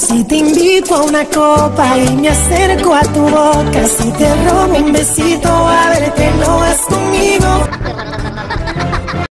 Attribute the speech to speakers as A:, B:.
A: Si te invito a una copa y me acerco a tu boca, si te robo un besito, a verte no es